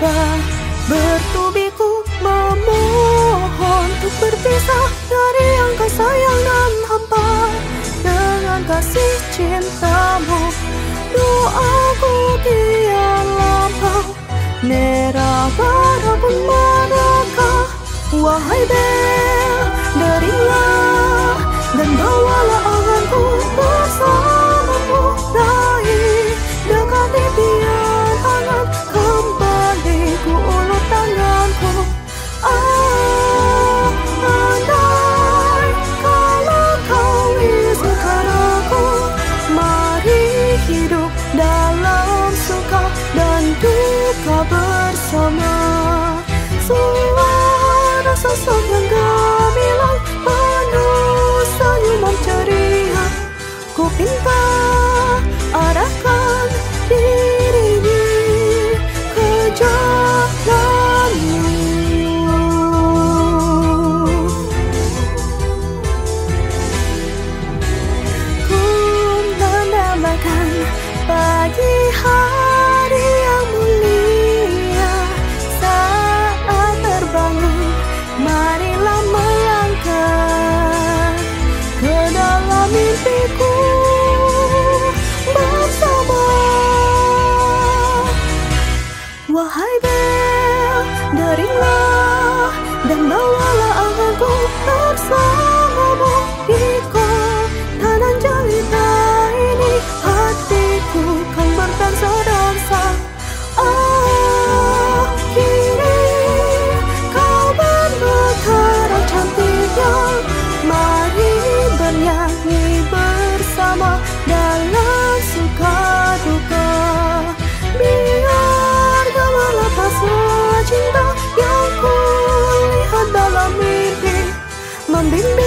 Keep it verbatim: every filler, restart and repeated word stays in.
sabar bertubiku memohon untuk berpisah dari yang kau sayang dan hampa. Dengan kasih cintamu doaku kian lampau, nera bara pun meraka. Wahai Bel, deringlah dan bawalah anganku bersamamu. Raih dekat impian hangat, kembali ku ulur tanganku. Ah, andai kalau kau izinkan aku, mari hidup dalam suka dan duka bersama. Suara sosok yang gemilang penuh senyuman ceria, ku pinta arahkan diri ini ke jalanmu. Ku mendambakan pagi hari yang mulia. Saat terbangun, marilah melangkah ke dalam mimpiku bersama. Wahai Bel, deringlah dan bawalah anganku bersamamu. Di kota nan jelita ini, hatiku kan berdansa-dansa. Ah, kini kau bermekara cantiknya, mari bernyanyi bersama dalam suka duka. Biar gemerlap rasa cinta yang ku lihat dalam mimpi, membimbing